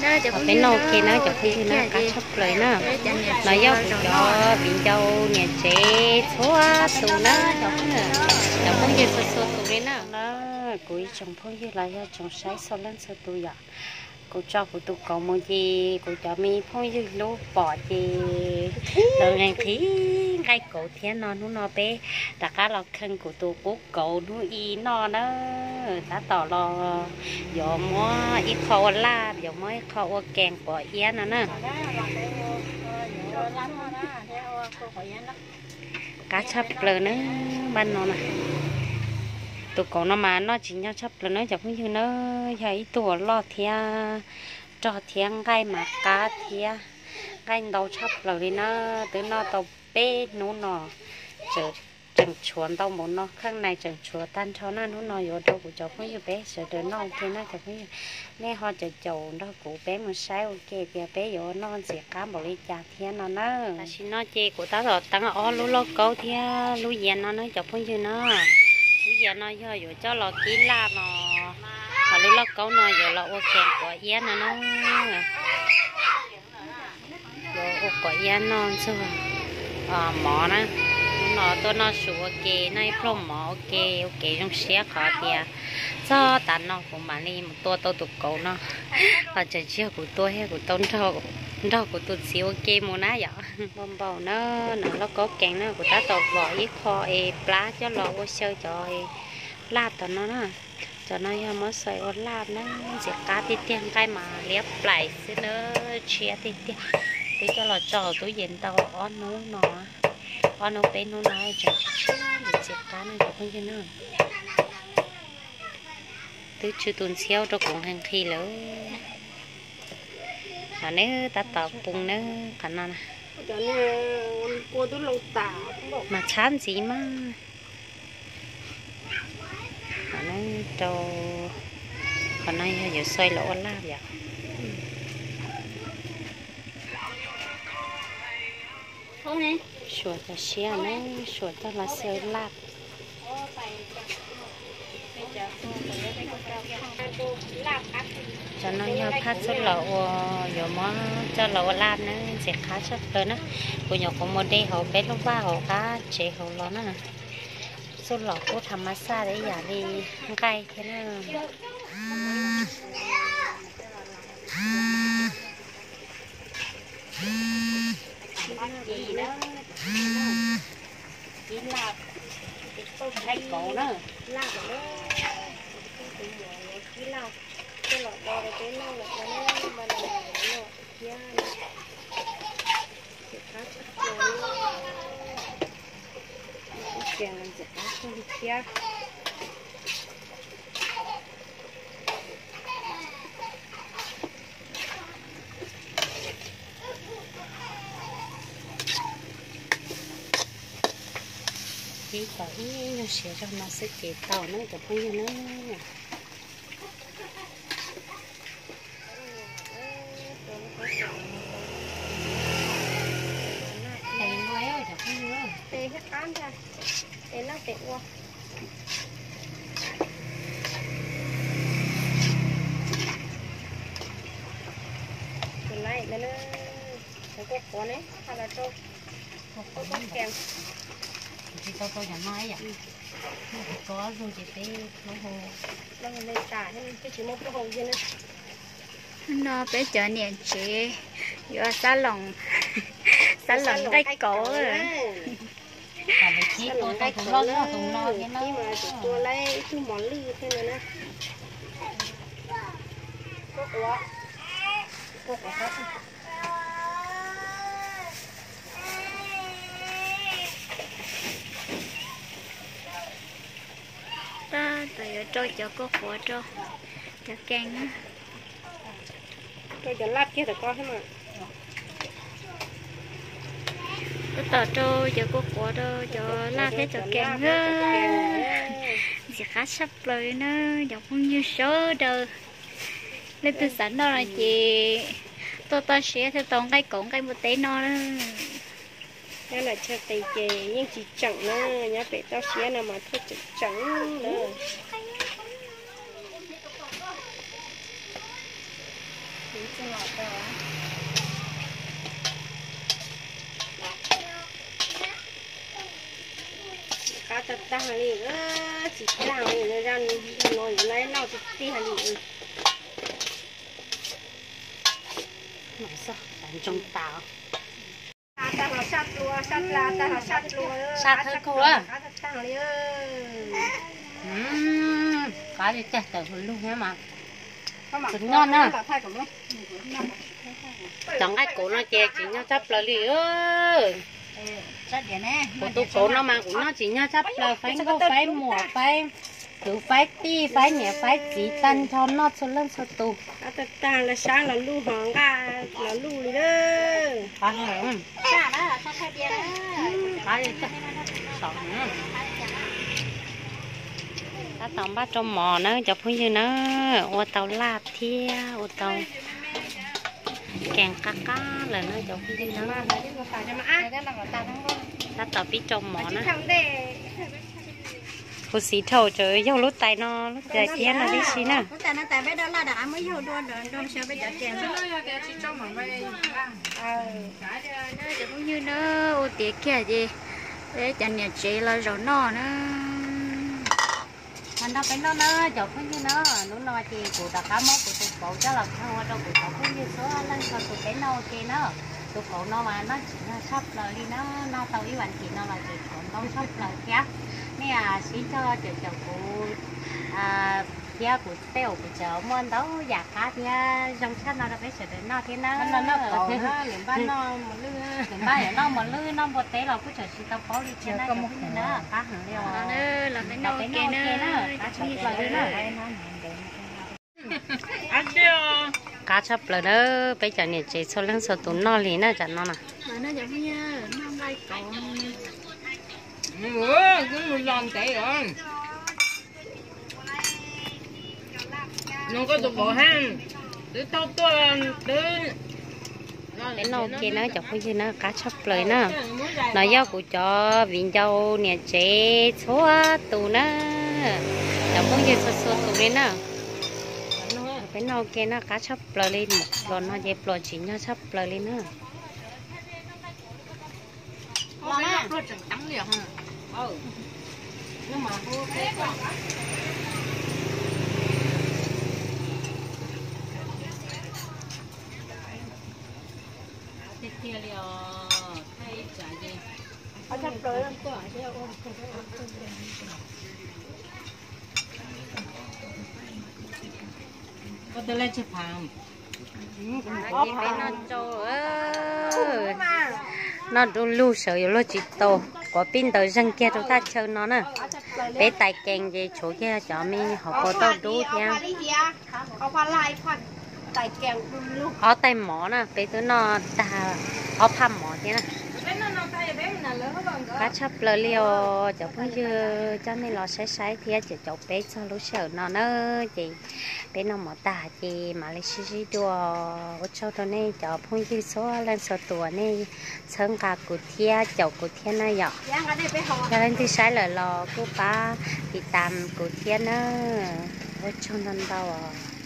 ở bên nâu kia nó chụp khi nó cá chép lời nó dâu cho bị dâu nhà chế xóa tù nó chồng phong như sơ tù đấy nó cuối chồng phong như là chồng sái sau lên sơ tù vậy cô cho cô tụ cầu một gì cô cho mi phong như lúa bỏ gì rồi ngày thì ngay cổ thiên nó bé đã cá lọc khăn của tụ cố cầu nó y nó đã tỏ lo giờ mua ít khâu la giờ mới khâu kèn của yên nè cá chắp lờ nữa ban nó này tụ cầu nó mà nó chỉ nhau chắp lờ nó chẳng như nó thấy tụ lo thia cho thiên gai mà cá thia gai đầu chắp lờ đi nó từ nó tàu bé nó chờ chẳng chuồn tao muốn nóข้างในchẳng chuồn tan cho nó vô đâu của cháu cũng như bé sợ đứa nó thì nó chẳng như nghe họ chờ chầu đó của bé mà sai ok kìa bé vô nó sẽ cá bảo đi chả thiên nó ta xin nó chê của ta rồi tăng ở lú lô câu thia lú dền nó cháu cũng như nó lú dền nó cho vô cho lò kí la nó họ lú lô câu nó vô lò ok của yên nó vô của yên nó chứ mỏ nó tôi nó sủa ok nay prom mỏ ok trong xe khó thì do tàn nó của mà đi một tôi tụt cầu nó và chờ chiều của tôi hay của tôi rau của tôi xíu ok mua ná vậy bông bầu nó có kẹn nó của ta tàu vỏ ít kho plá cho lò ô sơ cho lát tao nó cho nó mới sợi ô lát nó sẽ cá tí tiền cái mà liếp lại xí nữa chia tí tiền tí cho lò trò tôi dền tàu on nó con nó bé nó nói cho để xếp cá này được không chứ nữa từ chưa tuần xéo cho cũng hàng khi lỡ và nếu ta tập bùng nữa khả năng mà chán gì mà và nó cho còn nay giờ xoay lỗ la vậy không nè sủa cho xe nó sủa cho là xe lát cho nó nhau phát xuất lậu rồi mà cho lậu lát nó sẽ khá xuất lớn á của nhỏ có một đây họ bé lúc ba họ cá chế họ lo nó xuất lậu cô thầm massage đấy giả đi cay thế nào gì đó chỉ là tôi thấy cổ đó là nó chỉ là cái lọ bò này cái lâu là nó mà nó kia cái cá chèn làm gì cá không kia cái tỏi nó sẽ cho nó sẽ chế tàu nó cho phong như nó này nói rồi cho phong như nó tê hết ăn ra tê nó tê qua cái này nó có con đấy hay là trâu có kèm thì tôi nhận nói vậy có luôn chị tí nó hồ nó lên trả cái chỉ một cái hồ gì nữa nó bé chợ nè chị vừa salon cái cổ rồi salon cái cổ nó nhưng mà tôi lấy cái món lư thế này nè có quá ta tại trôi cho có khổ cho càng á trôi cho lát kia là con hết mà cái tờ trôi cho có khổ đâu cho lát thế cho càng á chỉ khá sắp rồi nó giống không như số đâu nên tôi sẵn đó là chị tôi sẽ theo tổng cái cổng cái một tí nó đó đây là cho tay chè nhưng chỉ chẳng nữa nhá bé tao xé nào mà thôi chẳng nữa cá tật ta hàng đi chỉ làm này ra nói lấy nào thì đi hàng đi nói sao đánh trong tàu ta họ sát lúa sát la ta họ sát lúa sát hết cô á cá tật ta đi cá đi chặt từ hồi luôn hả mà thịt ngon á chẳng ai cổ nó chè chỉ nhau chấp là li ơi của tôi cổ nó mà cũng nó chỉ nhau chấp là phải có phải mùa phải cứ phải ti phải nhẹ phải chỉ tân cho nó cho lên cho tù cá tật ta là sáng là lu hoàng ga là lu đi đó phải không cá đó là sao thay bia đó cá đi chặt sống ta tòng bắt trong mò nó chụp như như nó ô tàu lạp thia ô tàu kèn cá là nó chụp như nó ta tàu biết trong mò nó cô xí thầu trời dâu lút tay nó lút tay kia là đi xí nè lút tay nó tay bé đó là đã mới vô đôn xe bây giờ kèn chụp như nó ô tiệt kia gì để chẳng nhà chị là rồi nó anh đâu cái nó chụp như nó chị của ta cá mốc của tụi cậu cho là không đâu của cậu cũng như số lên cho tụi cái nâu kia nó tụi cậu nó mà nó chỉ nó sắp lời đi nó tao ý bạn chị nó là chị còn không sắp lời khác nè xí cho chợ của kia của teo của chợ môn đó giả cá thì trong sát nó đã phải sửa đến nó thế nó còn liền ban nó một lư liền ban nó một lư nó một té là cứ chở xí tao có đi trên nó một cái nữa cá hàng liều là cái nâu kia nó cá chấm lời nữa cá chấm lời đó bây giờ này chị số lượng số tụ nó liền nữa chẳng nó nè mà nó giống như nó lai còn cũng một lần chạy rồi nó có tụ bộ hang từ tao cái nâu kia nó chọc cái gì nó cá chấm lời nữa nó do của cho viên dâu nè chế số tụ nó chọc cái gì số tụ lên nữa cái nâu kia nó cá chấm lời lên một lần nó dẹp lời chỉ nhau chấm lời lên nữa nó chẳng trắng liền hả nhưng mà kia liều hay chả gì ở trong trời nó có ai theo ôm có tới lên chụp hàng nó trâu nó lưu sợ rồi chỉ tàu có pin tàu răng kia chúng ta chơi nó nè bé tay kèn gì chỗ kia cho mình họ có tàu đủ nha ở tay mỏ nè bé tụi nó ta ở phàm mỏ thế nè cá chắp lơ liều cho bây giờ cho mình lo sấy thì chỉ cho bé cho lúc sợ nó nữa chị bé nó mỏ tà chị mà lấy xí đùa ở chỗ đó này cho phong như số lên số tuổi này sơn cả cột thia chậu cột thia này vậy cho nên thì sấy lại lo cô ba thì tạm cột thia nữa ở trong đó đâu à